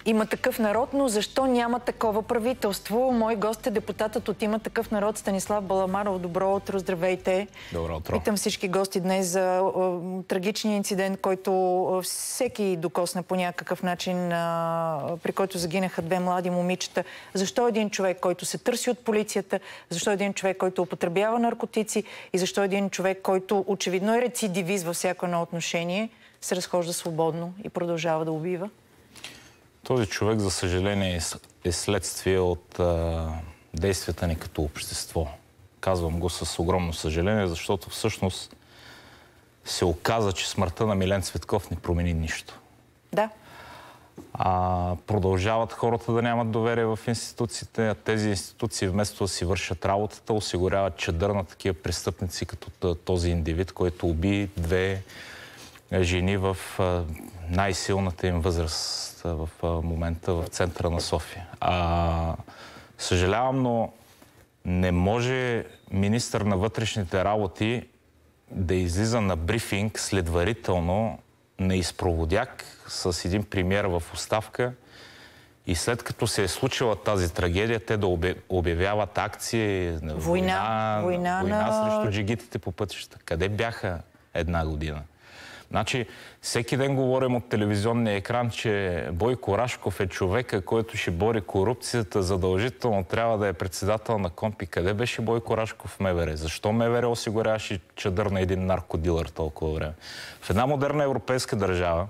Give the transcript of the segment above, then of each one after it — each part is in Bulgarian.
Има такъв народ, но защо няма такова правителство? Мой гост е депутатът от Има такъв народ Станислав Баламаров. Добро утро, здравейте. Добро утро. Питам всички гости днес за трагичния инцидент, който всеки докосна по някакъв начин, при който загинаха две млади момичета. Защо един човек, който се търси от полицията, защо един човек, който употребява наркотици и защо един човек, който очевидно е рецидивист във всяко едно отношение, се разхожда свободно и продължава да убива? Този човек, за съжаление, е следствие от действията ни като общество. Казвам го с огромно съжаление, защото всъщност се оказа, че смъртта на Милен Цветков не промени нищо. Да. Продължават хората да нямат доверие в институциите, а тези институции вместо да си вършат работата, осигуряват чадър на такива престъпници, като този индивид, който уби две жени в най-силната им възраст в момента в центъра на София. Съжалявам, но не може министър на вътрешните работи да излиза на брифинг следварително на изпроводяк с един премиер в оставка и след като се е случила тази трагедия, те да обявяват акции, война срещу джигитите по пътищата. Къде бяха една година? Значи, всеки ден говорим от телевизионния екран, че Бойко Рашков е човека, който ще бори корупцията, задължително трябва да е председател на КОНПИ. Къде беше Бойко Рашков в МВР? Защо МВР осигуряваше чадър на един наркодилър толкова време? В една модерна европейска държава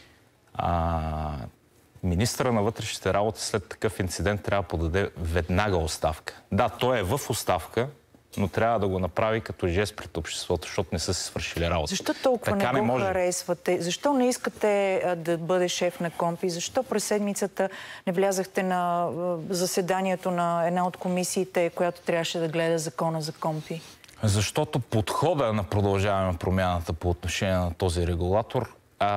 министъра на вътрешните работи след такъв инцидент трябва да подаде веднага оставка. Да, той е в оставка, но трябва да го направи като жест пред обществото, защото не са си свършили работа. Защо толкова не го харесвате? Защо не искате да бъде шеф на КОНПИ? Защо през седмицата не влязахте на заседанието на една от комисиите, която трябваше да гледа закона за КОНПИ? Защото подхода на Продължаваме промяната по отношение на този регулатор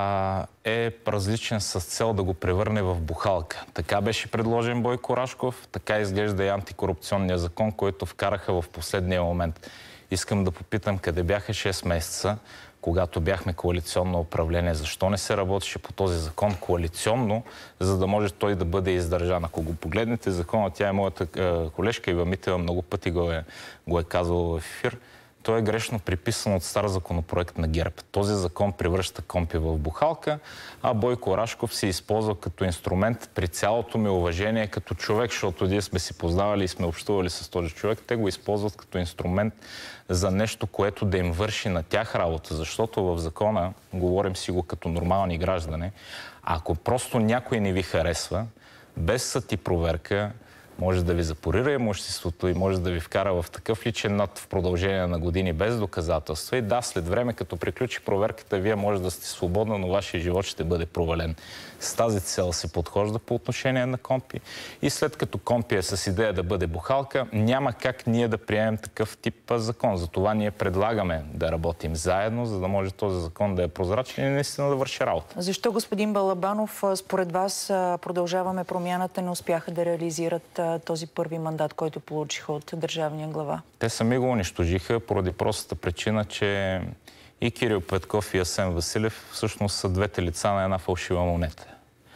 е различен с цел да го превърне в бухалка. Така беше предложен Бойко Рашков, така изглежда и антикорупционния закон, който вкараха в последния момент. Искам да попитам къде бяха 6 месеца, когато бяхме коалиционно управление. Защо не се работеше по този закон коалиционно, за да може той да бъде издържан? Ако го погледнете закона, тя е моята колежка Ива Митева, много пъти го е казвала в ефир. Той е грешно приписан от стар законопроект на ГЕРБ. Този закон превръща КОНПИ в бухалка, а Бойко Рашков се използва като инструмент, при цялото ми уважение като човек, защото ние сме си познавали и сме общували с този човек. Те го използват като инструмент за нещо, което да им върши на тях работа. Защото в закона, говорим си го като нормални граждани, ако просто някой не ви харесва, без съд и проверка, може да ви запорира имуществото и може да ви вкара в такъв личен над в продължение на години без доказателства. И да, след време, като приключи проверката, вие може да сте свободна, но вашия живот ще бъде провален. С тази цел се подхожда по отношение на КОНПИ. И след като КОНПИ е с идея да бъде бухалка, няма как ние да приемем такъв тип закон. Затова ние предлагаме да работим заедно, за да може този закон да е прозрачен и наистина да върши работа. Защо, господин Балабанов, според вас Продължаваме промяната не успяха да реализират този първи мандат, който получиха от държавния глава? Те сами го унищожиха поради простата причина, че и Кирил Петков и Асен Василев всъщност са двете лица на една фалшива монета.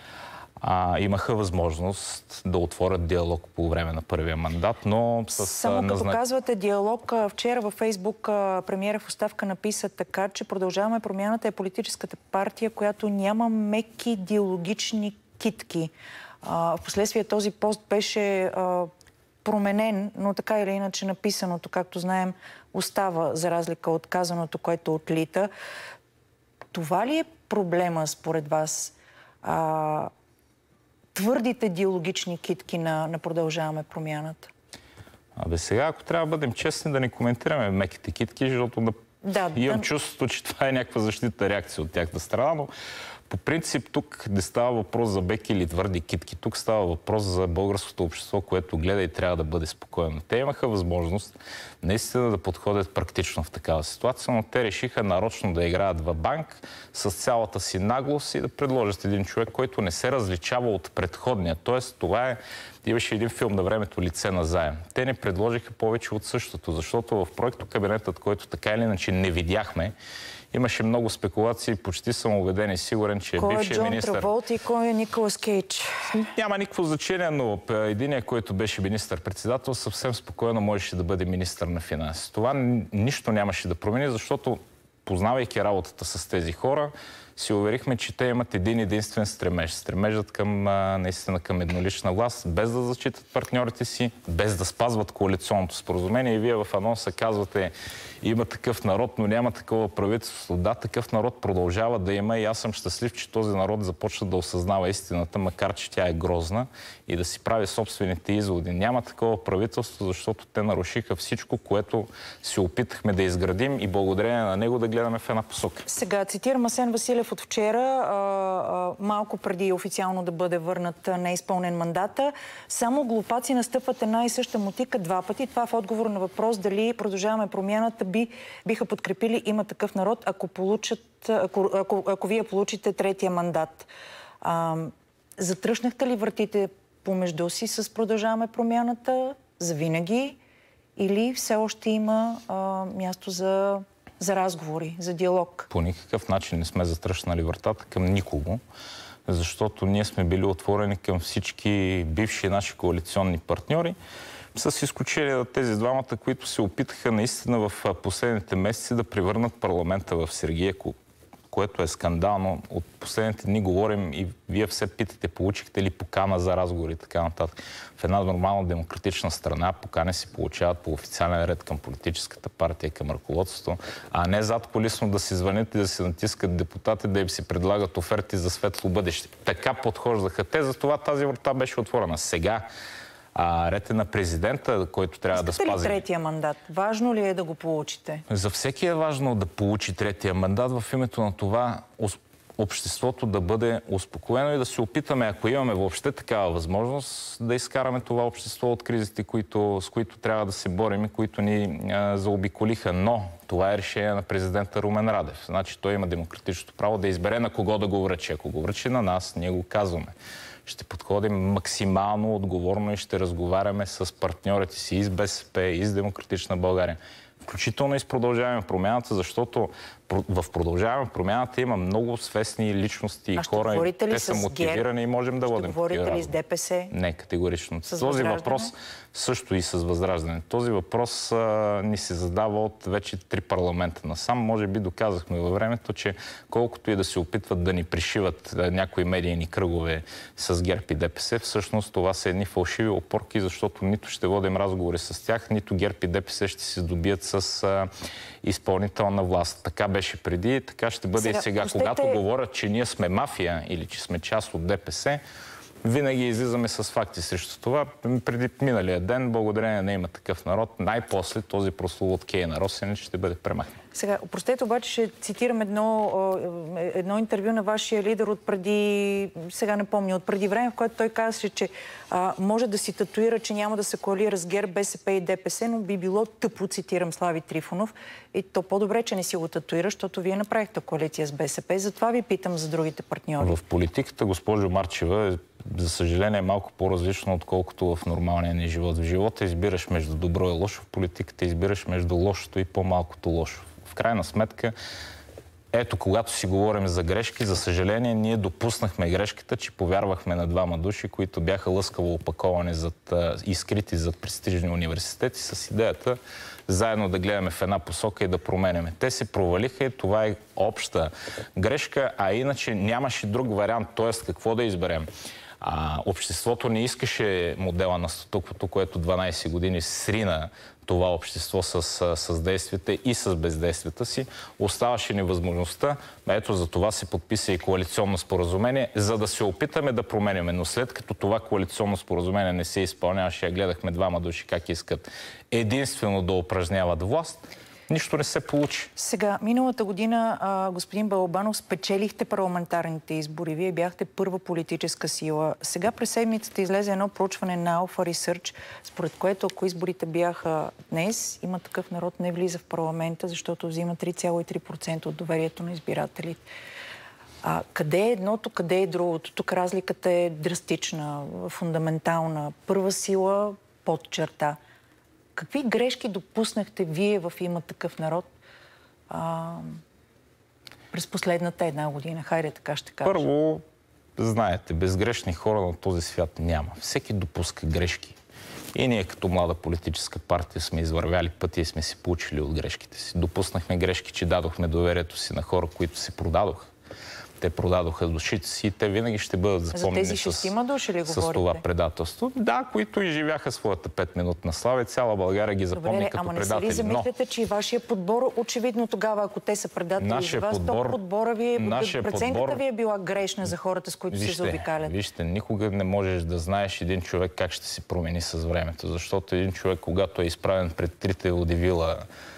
Имаха възможност да отворят диалог по време на първия мандат, но Само като казвате диалог, вчера във Фейсбук премиера в оставка написа така, че Продължаваме промяната е политическата партия, която няма меки диалогични китки. Впоследствие този пост беше променен, но така или иначе написаното, както знаем, остава, за разлика от казаното, което отлита. Това ли е проблема според вас? Твърдите диалогични китки на Продължаваме промяната? Сега, ако трябва да бъдем честни, да не коментираме меките китки, защото имам чувството, че това е някаква защитна реакция от тяхната страна, но по принцип тук не става въпрос за беки или твърди китки. Тук става въпрос за българското общество, което гледа и трябва да бъде спокойно. Те имаха възможност наистина да подходят практично в такава ситуация, но те решиха нарочно да играят във банк с цялата си наглост и да предложат един човек, който не се различава от предходния. Тоест, това имаше един филм на времето "Лице на заем". Те не предложиха повече от същото, защото в проекто кабинетът, който така или иначе не видяхме, Имаше много спекулации, почти съм убеден и сигурен, че бившият министър... Кой е Джон Траволта и кой е Николас Кейдж? Няма никакво значение, но единият, който беше министър-председател, съвсем спокойно можеше да бъде министър на финанси. Това нищо нямаше да промени, защото познавайки работата с тези хора, си уверихме, че те имат един единствен стремеж. Стремежът към, наистина към еднолична власт, без да зачитат партньорите си, без да спазват коалиционното споразумение. И вие в анонса казвате, има такъв народ, но няма такова правителство. Да, такъв народ продължава да има и аз съм щастлив, че този народ започва да осъзнава истината, макар че тя е грозна, и да си прави собствените изводи. Няма такова правителство, защото те нарушиха всичко, което се опитахме да изградим и благодарение на него да гледаме в една посока. Сега цитирам Асен Василев от вчера, малко преди официално да бъде върнат неизпълнен мандата. Само глупаци настъпват една и съща мотика два пъти. Това в отговор на въпрос дали Продължаваме промяната биха подкрепили Има такъв народ, ако вие получите третия мандат. Затръшнахте ли вратите помежду си с Продължаваме промяната завинаги или все още има място за разговори, за диалог? По никакъв начин не сме затръшнали вратата към никого, защото ние сме били отворени към всички бивши наши коалиционни партньори, с изключение на тези двамата, които се опитаха наистина в последните месеци да превърнат парламента в Сергия, което е скандално. От последните дни говорим и вие все питате, получихте ли покана за разговори и така нататък. В една нормална демократична страна покани се получават по официален ред към политическата партия, към ръководството, а не задкулисно да си звънят и да си натискат депутати, да им си предлагат оферти за светло бъдеще. Така подхождаха те, затова тази врата беше отворена. Сега ред е на президента, който трябва да спази. Искате ли третия мандат? Важно ли е да го получите? За всеки е важно да получи третия мандат в името на това обществото да бъде успокоено и да се опитаме, ако имаме въобще такава възможност, да изкараме това общество от кризите, с които трябва да се борим и които ни заобиколиха. Но това е решение на президента Румен Радев. Значи той има демократичното право да избере на кого да го връчи. Ако го връчи на нас, ние го казваме. Ще подходим максимално отговорно и ще разговаряме с партньорите си и с БСП, и с Демократична България. Включително и с Продължаваме промяната, защото в Продължаваме промяната има много свестни личности и хора. И те са мотивирани и можем да водим. Ще говорите ли с ДПС? Не, категорично. Този въпрос също и с Възраждане. Този въпрос ни се задава от вече 3 парламента насам. Може би доказахме във времето, че колкото и да се опитват да ни пришиват някои медийни кръгове с ГЕРБ и ДПС, всъщност това са едни фалшиви опорки, защото нито ще водим разговори с тях, нито ГЕРБ и ДПС ще се здобият с изпълнителна власт. Така беше преди, така ще бъде и сега. Когато говорят, че ние сме мафия или че сме част от ДПС, винаги излизаме с факти срещу това. Преди миналия ден, благодарение на Има такъв народ, най-после този прослов от Кей на Росенец ще бъде премахнат. Сега, простете, обаче ще цитирам едно интервю на вашия лидер от преди, сега не помня, от преди време, в което той казаше, че може да си татуира, че няма да се коалира с ГЕРБ, БСП и ДПС, но би било тъпо, цитирам Слави Трифонов. И то по-добре, че не си го татуира, защото вие направихте коалиция с БСП. Затова ви питам за другите партньори. В политиката, госпожо Марчева, за съжаление е малко по-различно, отколкото в нормалния ни живот. В живота избираш между добро и лошо, в политиката избираш между лошото и по-малкото лошо. В крайна сметка, ето, когато си говорим за грешки, за съжаление, ние допуснахме грешката, че повярвахме на двама души, които бяха лъскаво опаковани и скрити зад престижни университети с идеята заедно да гледаме в една посока и да променяме. Те се провалиха и това е обща грешка, а иначе нямаше друг вариант, т.е. какво да изберем. Обществото не искаше модела на статуквото, което 12 години срина това общество с действията и с бездействията си. Оставаше ни възможността, ето за това се подписа и коалиционно споразумение, за да се опитаме да променяме. Но след като това коалиционно споразумение не се изпълняваше, я гледахме двама души как искат единствено да упражняват власт, нищо не се получи. Сега, миналата година, господин Балабанов, спечелихте парламентарните избори. Вие бяхте първа политическа сила. Сега през седмицата излезе едно проучване на Alpha Research, според което, ако изборите бяха днес, Има такъв народ не влиза в парламента, защото взима 3,3% от доверието на избирателите. Къде е едното, къде е другото? Тук разликата е драстична, фундаментална. Първа сила под черта. Какви грешки допуснахте вие в Има такъв народ, През последната една година, хайде така ще кажа. Първо, знаете, безгрешни хора на този свят няма. Всеки допуска грешки. И ние като млада политическа партия сме извървяли пътя и сме си получили от грешките си. Допуснахме грешки, че дадохме доверието си на хора, които се продадоха. Те продадоха душите си и те винаги ще бъдат запомнени за тези 6 души ли с това предателство. Да, които изживяха своята 5-минутна слава и цяла България ги запомни като предатели. Ама не се ли замисляте, че и вашия подбор, очевидно тогава, ако те са предатели за вас, то подбора ви преценката ви е била грешна за хората, с които се заобикалят? Вижте, никога не можеш да знаеш един човек как ще се промени с времето, защото един човек, когато е изправен пред трите удивила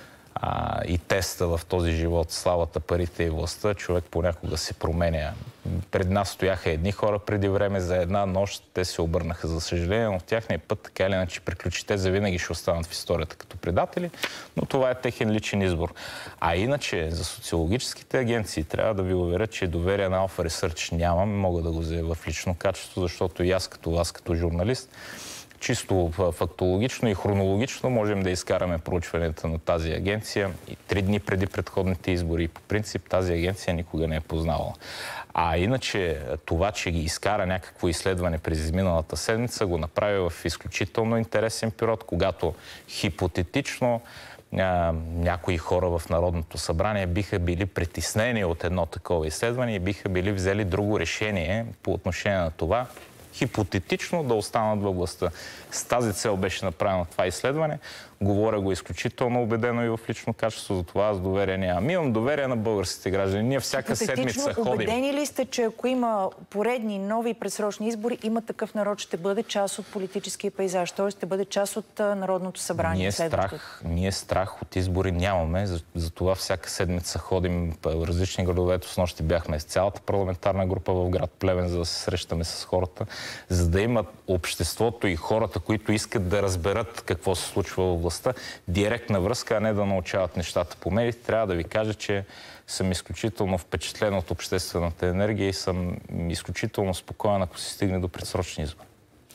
и теста в този живот, славата, парите и властта, човек понякога се променя. Пред нас стояха едни хора преди време, за една нощ те се обърнаха, за съжаление, но в тяхния път така или иначе приключи. Те завинаги ще останат в историята като предатели, но това е техен личен избор. А иначе за социологическите агенции трябва да ви уверя, че доверие на Alpha Research нямам, мога да го заявя в лично качество, защото и аз като вас, като журналист, чисто фактологично и хронологично можем да изкараме проучванията на тази агенция и 3 дни преди предходните избори. И по принцип тази агенция никога не е познавала. А иначе това, че ги изкара някакво изследване през изминалата седмица, го направи в изключително интересен период, когато хипотетично някои хора в Народното събрание биха били притеснени от едно такова изследване и биха били взели друго решение по отношение на това, хипотетично да останат във властта. С тази цел беше направено това изследване. Говоря го изключително убедено и в лично качество, за това аз доверие нямам. Имам доверие на българските граждани. Ние всяка седмица ходим. Убедени ли сте, че ако има поредни нови предсрочни избори, има такъв народ, ще бъде част от политическия пейзаж, т.е. ще бъде част от Народното събрание? Ние страх от избори нямаме, затова всяка седмица ходим в различни градове. С нощи бяхме с цялата парламентарна група в град Плевен, за да се срещаме с хората, за да имат обществото и хората, които искат да разберат какво се случва във властта, директна връзка, а не да научават нещата по медиите. Трябва да ви кажа, че съм изключително впечатлен от обществената енергия и съм изключително спокоен, ако се стигне до предсрочни избори.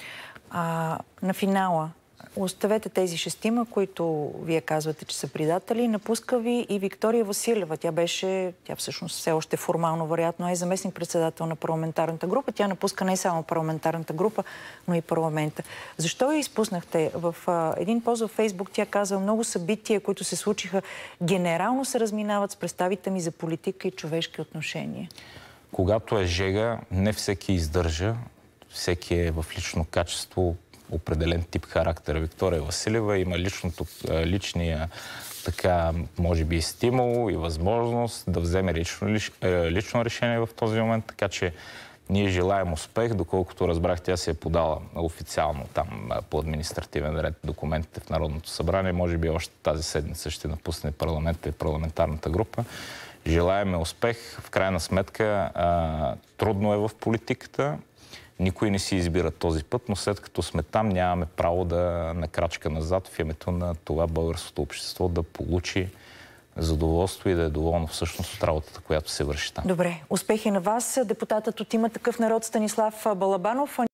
На финала, оставете тези 6, които вие казвате, че са предатели. Напуска ви и Виктория Василева. Тя всъщност все още формално, вероятно, е заместник-председател на парламентарната група. Тя напуска не само парламентарната група, но и парламента. Защо я изпуснахте? В един пост във Фейсбук тя казва: много събития, които се случиха, генерално се разминават с представите ми за политика и човешки отношения. Когато е жега, не всеки издържа. Всеки е в лично качество, определен тип характер. Виктория Василева има личния така, може би, стимул и възможност да вземе лично решение в този момент, така че ние желаем успех, доколкото разбрах, тя се е подала официално там по административен ред документите в Народното събрание. Може би още тази седмица ще напусне парламента и парламентарната група. Желаеме успех. В крайна сметка трудно е в политиката. Никой не си избира този път, но след като сме там, нямаме право да накрачка назад в името на това българското общество да получи задоволство и да е доволно всъщност от работата, която се върши там. Добре. Успехи на вас. Депутатът от Има такъв народ Станислав Балабанов.